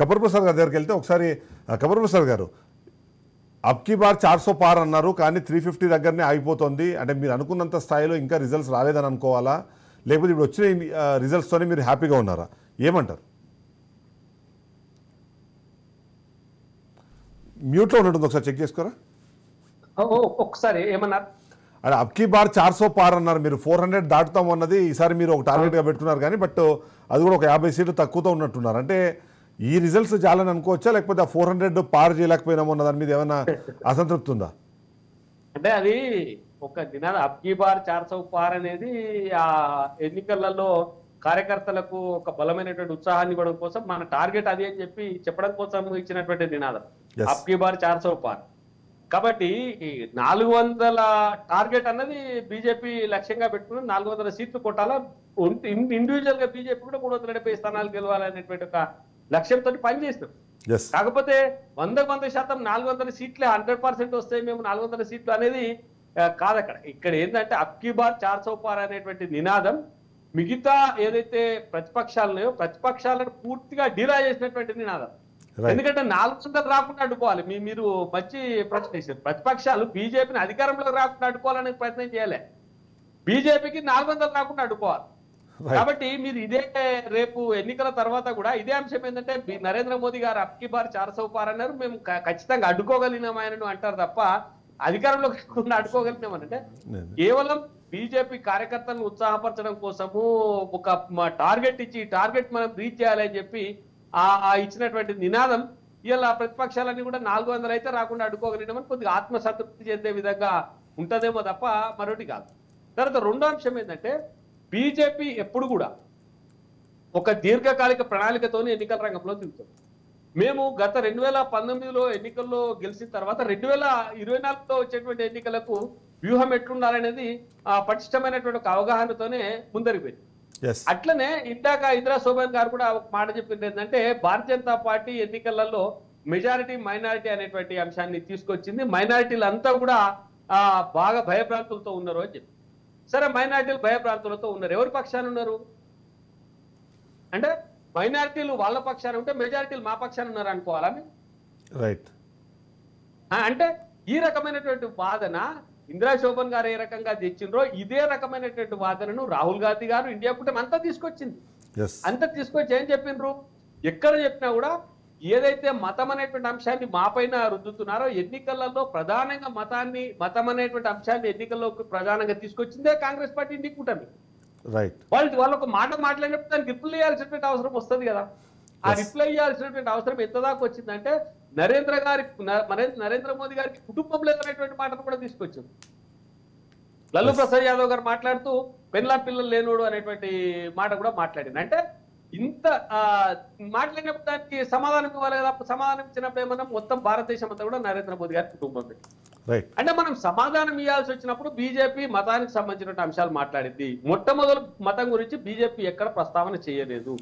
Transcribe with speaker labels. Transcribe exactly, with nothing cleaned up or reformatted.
Speaker 1: కపూర్ ప్రసాద్ గారి దగ్గరికి వెళ్తే ఒకసారి ఆ, కపూర్ ప్రసాద్ గారు అబ్కి బార్ చార్సో పార్ అన్నారు కానీ త్రీ ఫిఫ్టీ దగ్గరనే ఆగిపోతుంది అంటే మీరు అనుకున్నంత స్థాయిలో ఇంకా రిజల్ట్స్ రాలేదని అనుకోవాలా లేకపోతే ఇప్పుడు వచ్చిన రిజల్ట్స్తోనే మీరు హ్యాపీగా ఉన్నారా ఏమంటారు? మ్యూట్లో ఉన్నట్టుంది ఒకసారి చెక్ చేసుకోరా.
Speaker 2: ఒకసారి ఏమన్నారు
Speaker 1: అంటే అబ్కి బార్ చార్సో పార్ అన్నారు మీరు ఫోర్ హండ్రెడ్ దాటుతాం అన్నది ఈసారి మీరు ఒక టార్గెట్గా పెట్టుకున్నారు కానీ బట్ అది కూడా ఒక యాభై సీట్లు తక్కువతో ఉన్నట్టున్నారు అంటే ఈ రిజల్ట్స్ చాలని అనుకోవచ్చా లేకపోతే ఆ ఫోర్ హండ్రెడ్ పార్ చేయలేకపోయినామో అన్న దాని మీద ఏమైనా అసంతృప్తి ఉందా?
Speaker 2: అంటే అది ఒక నినాద అబ్కి బార్ చార్సౌ పార్ అనేది ఆ ఎన్నికలలో కార్యకర్తలకు ఒక బలమైనటువంటి ఉత్సాహాన్ని ఇవ్వడం కోసం మన టార్గెట్ అది అని చెప్పి చెప్పడం కోసం ఇచ్చినటువంటి నినాదం అబ్కి బార్ చార్సౌ పార్. కాబట్టి ఈ నాలుగు వందల టార్గెట్ అన్నది బీజేపీ లక్ష్యంగా పెట్టుకుని నాలుగు వందల సీట్లు కొట్టాలా ఇండివిజువల్ గా బీజేపీ కూడా మూడు వందల డెబ్బై స్థానాలు గెలవాలనేటువంటి ఒక లక్ష్యంతో పనిచేస్తాం. కాకపోతే వందకు వంద శాతం నాలుగు వందల సీట్లే హండ్రెడ్ పర్సెంట్ వస్తాయి మేము నాలుగు వందల సీట్లు అనేది కాదు. అక్కడ ఇక్కడ ఏంటంటే అబ్కి బార్ చార్సౌ పార్ అనేటువంటి నినాదం మిగతా ఏదైతే ప్రతిపక్షాలు ఉన్నాయో ప్రతిపక్షాలను పూర్తిగా డీలా చేసినటువంటి నినాదం. ఎందుకంటే నాలుగు వందలు రాకుండా అడ్డుకోవాలి. మీ మీరు మంచి ప్రశ్న వేసారు. ప్రతిపక్షాలు బీజేపీని అధికారంలోకి రాకుండా అడ్డుకోవాలనే ప్రయత్నం చేయాలి, బీజేపీకి నాలుగు వందలు రాకుండా అడ్డుకోవాలి. కాబట్టి మీరు ఇదే రేపు ఎన్నికల తర్వాత కూడా ఇదే అంశం ఏంటంటే నరేంద్ర మోదీ గారు అబ్కి బార్ చార్సౌ పార్ అన్నారు మేము ఖచ్చితంగా అడ్డుకోగలిగినాం ఆయనను అంటారు తప్ప అధికారంలోకి రాకుండా అడ్డుకోగలిగినామనంటే కేవలం బీజేపీ కార్యకర్తలను ఉత్సాహపరచడం కోసము ఒక టార్గెట్ ఇచ్చి టార్గెట్ మనం రీచ్ చేయాలని చెప్పి ఆ ఇచ్చినటువంటి నినాదం ఇలా ప్రతిపక్షాలన్నీ కూడా నాలుగు వందలు అయితే రాకుండా అడ్డుకోగలిగినామని కొద్దిగా ఆత్మసంతృప్తి చెందే విధంగా ఉంటదేమో తప్ప మరొకటి కాదు. తర్వాత రెండో అంశం ఏంటంటే బీజేపీ ఎప్పుడు కూడా ఒక దీర్ఘకాలిక ప్రణాళికతోనే ఎన్నికల రంగంలో దిగుతుంది. మేము గత రెండు వేల పంతొమ్మిదిలో ఎన్నికల్లో గెలిచిన తర్వాత రెండు వేల ఇరవై నాలుగులో వచ్చేటువంటి ఎన్నికలకు వ్యూహం ఎట్లుండాలనేది ఆ పటిష్టమైనటువంటి ఒక అవగాహనతోనే ముందరిపోయింది. అట్లనే ఇందాక ఇందిరా శోభన్ గారు కూడా ఒక మాట చెప్పింది ఏంటంటే భారతీయ జనతా పార్టీ ఎన్నికలలో మెజారిటీ మైనారిటీ అనేటువంటి అంశాన్ని తీసుకొచ్చింది. మైనారిటీలు అంతా కూడా ఆ బాగా భయభ్రాంతులతో ఉన్నారు అని చెప్పి. సరే మైనారిటీలు భయభ్రాంతులతో ఉన్నారు, ఎవరి పక్షాన ఉన్నారు అంటే మైనారిటీలు వాళ్ళ పక్షాన ఉంటే మెజారిటీలు మా పక్షాన ఉన్నారు అనుకోవాలా?
Speaker 1: రైట్.
Speaker 2: అంటే ఈ రకమైనటువంటి వాదన ఇందిరా శోభన్ గారు ఏ రకంగా తెచ్చిండ్రో ఇదే రకమైనటువంటి వాదనను రాహుల్ గాంధీ గారు ఇండియా కూటమి అంతా తీసుకొచ్చింది. అంతా తీసుకొచ్చి ఏం చెప్పిండ్రు, ఎక్కడ చెప్పినా కూడా ఏదైతే మతం అనేటువంటి అంశాన్ని మా పైన రుద్దుతున్నారో ఎన్నికలలో ప్రధానంగా మతాన్ని మతం అనేటువంటి అంశాన్ని ఎన్నికల్లోకి ప్రధానంగా తీసుకొచ్చిందే కాంగ్రెస్ పార్టీ ఇండియా కూటమి. వాళ్ళు వాళ్ళు ఒక మాట మాట్లాడినప్పుడు దానికి రిప్లై చేయాల్సినటువంటి అవసరం వస్తుంది కదా. ఆ రిప్లై చేయాల్సినటువంటి అవసరం ఎంత దాకా వచ్చిందంటే నరేంద్ర గారి నరేంద్ర మోదీ గారికి కుటుంబం లేదనేటువంటి మాటను కూడా తీసుకొచ్చింది. లల్లు ప్రసాద్ యాదవ్ గారు మాట్లాడుతూ పెన్లా పిల్లలు లేనోడు అనేటువంటి మాట కూడా మాట్లాడింది. అంటే ఇంత ఆ మాట్లాడినప్పుడు దానికి సమాధానం ఇవ్వాలి కదా. సమాధానం ఇచ్చినప్పుడు ఏమన్నా మొత్తం భారతదేశం అంతా కూడా నరేంద్ర మోదీ గారి కుటుంబం. అంటే మనం సమాధానం ఇవ్వాల్సి వచ్చినప్పుడు బీజేపీ మతానికి సంబంధించిన అంశాలు మాట్లాడింది. మొట్టమొదటి మతం గురించి బీజేపీ ఎక్కడ ప్రస్తావన చేయలేదు.